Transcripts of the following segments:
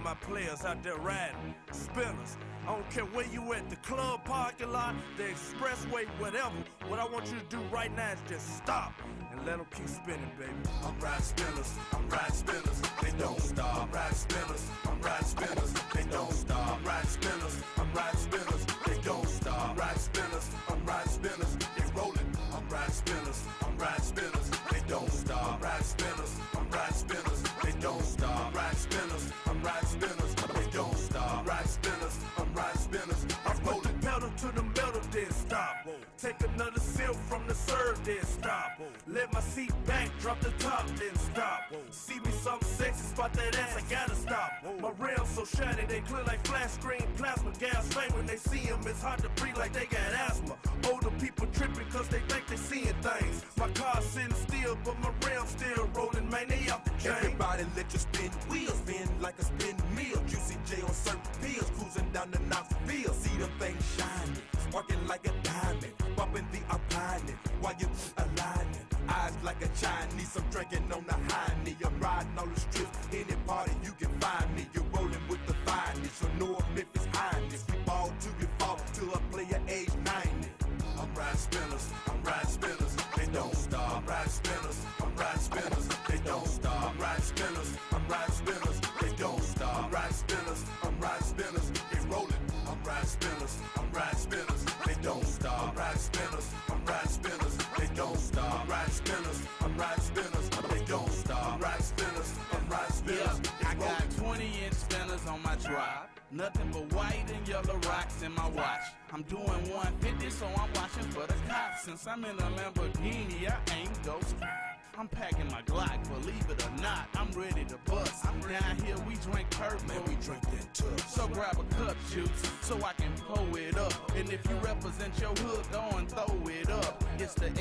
my players out there riding, spinners. I don't care where you at, the club parking lot, the expressway, whatever. What I want you to do right now is just stop and let them keep spinning, baby. I'm riding spinners, I'm riding spinners, they don't stop. I'm riding spinners, I'm riding spinners, they don't stop. I'm riding spinners, I'm riding spinners, they don't stop. I'm riding spinners, I'm riding spinners, they rolling. I'm riding spinners, I'm riding spinners, they don't stop. I'm riding spinners, I'm riding spinners, they don't stop. I'm riding spinners, I'm riding spinners, they don't stop. I'm riding spinners, I'm riding spinners, I roll the pedal to the metal, then stop. Take another sip from the serve, then stop. Let my seat back, drop the top, then stop. See me something sexy, spot that ass, I gotta stop. My rims so shiny, they clear like flash screen plasma. Gas flame when they see them, it's hard to breathe like they got asthma. Older people tripping cause they think they seeing things. My car's sitting still, but my rims still rolling, man, they out the chain. Everybody let you spin wheels, spin like a spin meal. Juicy J on certain pills, cruising down the Knoxville. See them things shining, sparking like a diamond, bumping the opponent while you aligning. Eyes like a Chinese, I'm drinking on the high knee. I'm riding all the strips, any party you can find me. You're rolling with the finest, so North Memphis highness. We ball till we fall, till a player age 90. I'm riding spinners, I'm riding spinners, they don't stop. I'm riding spinners, I'm riding spinners, they don't stop. I'm riding spinners, I'm riding spinners, they don't stop. I'm riding spinners, I'm riding spinners, they rolling. I'm riding spinners, I'm riding spinners, they don't stop. I'm riding spinners, I'm riding spinners, they don't stop. I'm riding spinners, I'm riding spinners, they don't stop. I'm riding spinners, I'm riding spinners. I got 20-inch spinners on my drive. Nothing but white and yellow rocks in my watch. I'm doing 150, so I'm watching for the cops. Since I'm in a Lamborghini, I ain't ghost. I'm packing my Glock, believe it or not, I'm ready to bust. Down here we drink purple, man, we drink that tough. So grab a cup, juice, so I can pull it up. And if you represent your hood, go and throw it up. It's the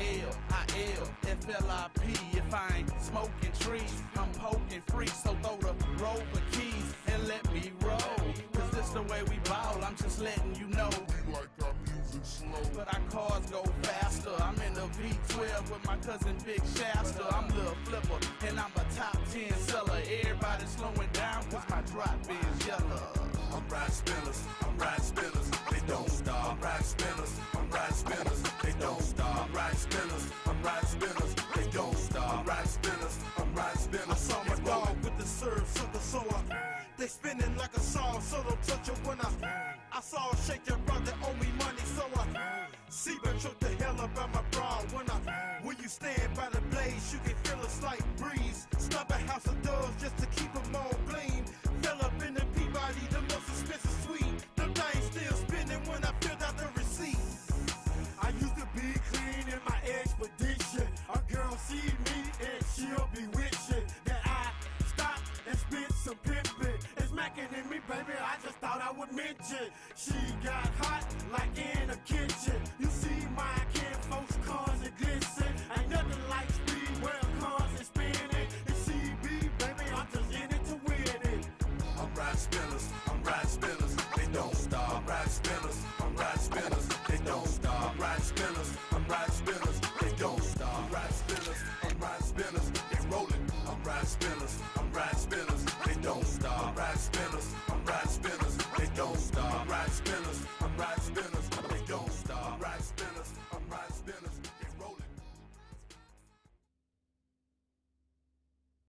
L-I-L-F-L-I-P. If I ain't smoking trees, I'm poking free. So throw the rover keys and let me roll. Cause this the way we ball, I'm just letting you know. We like our music slow, but our cars go faster. I'm in the V12 with my cousin Big Shasta. I'm Lil Flipper, and I'm a top 10 seller. Everybody slowing down, cause my drop is yellow. I'm riding spinners, I'm riding spinners, they don't stop. I'm riding spinners, I'm riding spinners, they don't stop. I'm riding spinners, I'm riding spinners, they don't stop. I'm riding spinners, I'm riding spinners. I saw my dog with the serve, sucker, so they spinning like a song, so don't touch it when I saw her shake your brother, owe me money, so I Seabird took the hell up out my bra. When you stand by the blaze, you can feel a slight breeze. Stop a house of doves just to keep them all gleam. Fell up in the Peabody, the most expensive suite. The things still spinning when I filled out the receipt. I used to be clean in my expedition. A girl see me and she'll be wishing that I stop and spit some pimpin'. It's macking in me, baby, I just thought I would mention. She got hot like in a kitchen. You see my kinfolk's cars that glisten. Ain't nothing like